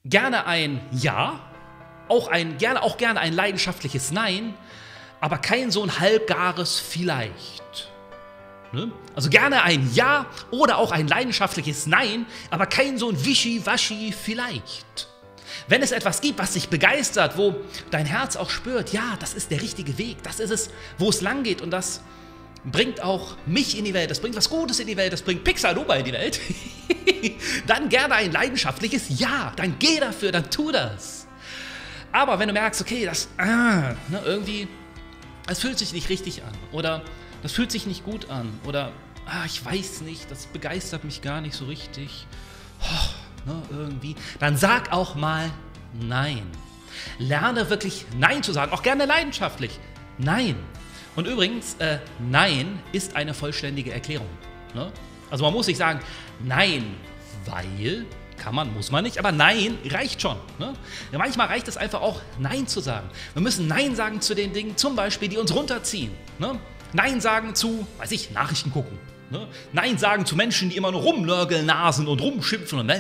Gerne ein Ja, gerne ein leidenschaftliches Nein, aber kein so ein halbgares Vielleicht. Ne? Also gerne ein Ja oder auch ein leidenschaftliches Nein, aber kein so ein Wischi-Waschi Vielleicht. Wenn es etwas gibt, was dich begeistert, wo dein Herz auch spürt, ja, das ist der richtige Weg, das ist es, wo es lang geht und das bringt auch mich in die Welt, das bringt was Gutes in die Welt, das bringt Pixar-Duba in die Welt, dann gerne ein leidenschaftliches Ja, dann geh dafür, dann tu das. Aber wenn du merkst, okay, irgendwie, das fühlt sich nicht richtig an oder das fühlt sich nicht gut an oder ich weiß nicht, das begeistert mich gar nicht so richtig, irgendwie, dann sag auch mal Nein. Lerne wirklich Nein zu sagen, auch gerne leidenschaftlich. Nein. Und übrigens, Nein ist eine vollständige Erklärung. Ne? Also man muss nicht sagen, nein, weil, kann man, muss man nicht, aber Nein reicht schon. Ne? Ja, manchmal reicht es einfach auch, Nein zu sagen. Wir müssen Nein sagen zu den Dingen, zum Beispiel, die uns runterziehen. Ne? Nein sagen zu, Nachrichten gucken. Ne? Nein sagen zu Menschen, die immer nur rumnörgeln, nasen und rumschimpfen und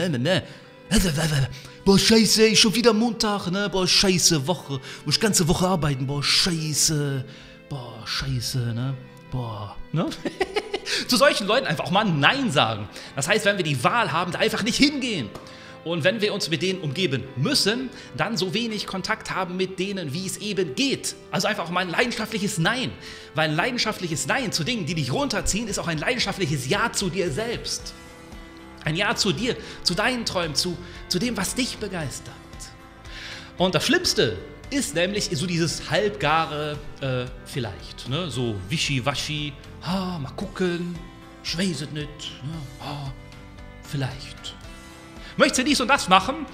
boah, scheiße, schon wieder Montag, ne? Boah, scheiße, Woche, muss ganze Woche arbeiten, boah, scheiße, ne? Boah, ne? Zu solchen Leuten einfach auch mal Nein sagen. Das heißt, wenn wir die Wahl haben, da einfach nicht hingehen. Und wenn wir uns mit denen umgeben müssen, dann so wenig Kontakt haben mit denen, wie es eben geht. Also einfach auch mal ein leidenschaftliches Nein. Weil ein leidenschaftliches Nein zu Dingen, die dich runterziehen, ist auch ein leidenschaftliches Ja zu dir selbst. Ein Ja zu dir, zu deinen Träumen, zu dem, was dich begeistert. Und das Schlimmste ist nämlich so dieses halbgare Vielleicht. Ne? So wischi-waschi, mal gucken, ich weiß es nicht, ne? Vielleicht. Möchtest du dies und das machen?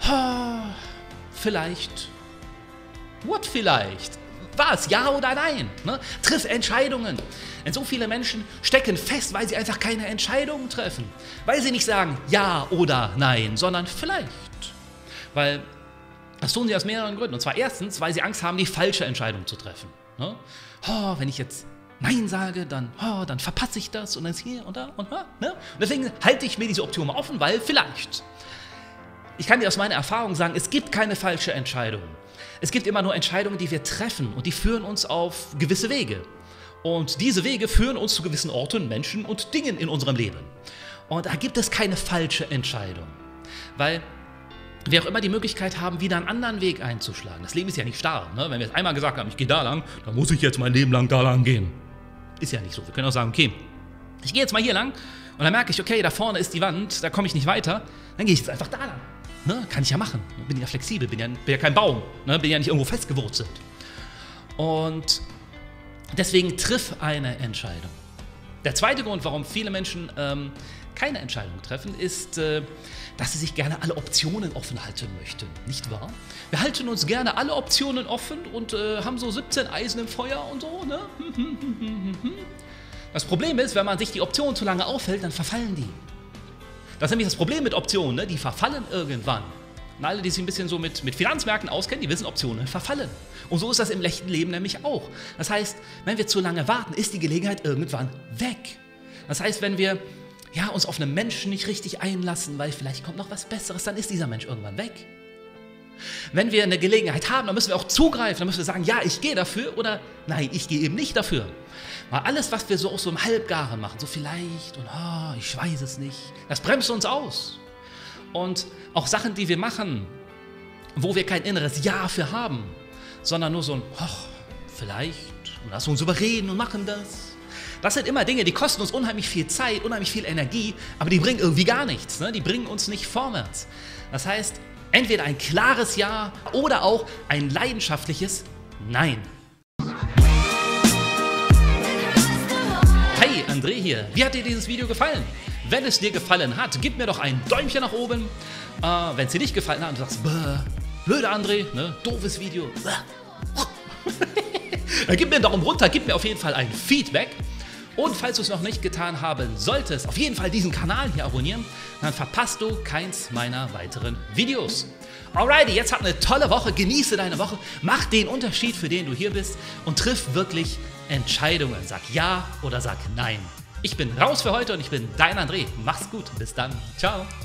Vielleicht. What vielleicht? Was? Ja oder nein? Ne? Triff Entscheidungen. Denn so viele Menschen stecken fest, weil sie einfach keine Entscheidungen treffen. Weil sie nicht sagen ja oder nein, sondern vielleicht. Weil das tun sie aus mehreren Gründen. Und zwar erstens, weil sie Angst haben, die falsche Entscheidung zu treffen. Ne? Wenn ich jetzt Nein sage, dann verpasse ich das und dann ist hier und da und da. Ne? Und deswegen halte ich mir diese Option mal offen, weil vielleicht. Ich kann dir aus meiner Erfahrung sagen, es gibt keine falsche Entscheidung. Es gibt immer nur Entscheidungen, die wir treffen und die führen uns auf gewisse Wege. Und diese Wege führen uns zu gewissen Orten, Menschen und Dingen in unserem Leben. Und da gibt es keine falsche Entscheidung. Weil wir auch immer die Möglichkeit haben, wieder einen anderen Weg einzuschlagen. Das Leben ist ja nicht starr. Ne? Wenn wir jetzt einmal gesagt haben, ich gehe da lang, dann muss ich jetzt mein Leben lang da lang gehen. Ist ja nicht so. Wir können auch sagen, okay, ich gehe jetzt mal hier lang und dann merke ich, okay, da vorne ist die Wand, da komme ich nicht weiter, dann gehe ich jetzt einfach da lang. Ne? Kann ich ja machen. Bin ja flexibel, bin ja kein Baum, ne? Bin ja nicht irgendwo festgewurzelt. Und deswegen triff eine Entscheidung. Der zweite Grund, warum viele Menschen keine Entscheidung treffen, ist, dass sie sich gerne alle Optionen offen halten möchten. Nicht wahr? Wir halten uns gerne alle Optionen offen und haben so 17 Eisen im Feuer und so. Ne? Das Problem ist, wenn man sich die Optionen zu lange aufhält, dann verfallen die. Das ist nämlich das Problem mit Optionen, ne? Die verfallen irgendwann. Und alle, die sich ein bisschen so mit Finanzmärkten auskennen, die wissen, Optionen verfallen. Und so ist das im echten Leben nämlich auch. Das heißt, wenn wir zu lange warten, ist die Gelegenheit irgendwann weg. Das heißt, wenn wir uns auf einen Menschen nicht richtig einlassen, weil vielleicht kommt noch was Besseres, dann ist dieser Mensch irgendwann weg. Wenn wir eine Gelegenheit haben, dann müssen wir auch zugreifen, dann müssen wir sagen, ja, ich gehe dafür oder nein, ich gehe eben nicht dafür. Weil alles, was wir so auch so im Halbgaren machen, so vielleicht und ich weiß es nicht, das bremst uns aus. Und auch Sachen, die wir machen, wo wir kein inneres Ja für haben, sondern nur so ein vielleicht und lass uns überreden und machen das. Das sind immer Dinge, die kosten uns unheimlich viel Zeit, unheimlich viel Energie, aber die bringen irgendwie gar nichts. Ne? Die bringen uns nicht vorwärts. Das heißt, entweder ein klares Ja oder auch ein leidenschaftliches Nein. Hey, André hier. Wie hat dir dieses Video gefallen? Wenn es dir gefallen hat, gib mir doch ein Däumchen nach oben. Wenn es dir nicht gefallen hat und du sagst, blöder André, ne? Doofes Video. Dann gib mir einen Daumen runter, gib mir auf jeden Fall ein Feedback. Und falls du es noch nicht getan haben solltest, auf jeden Fall diesen Kanal hier abonnieren, dann verpasst du keins meiner weiteren Videos. Alrighty, jetzt hab eine tolle Woche, genieße deine Woche, mach den Unterschied, für den du hier bist und triff wirklich Entscheidungen. Sag Ja oder sag Nein. Ich bin raus für heute und ich bin dein André. Mach's gut, bis dann. Ciao.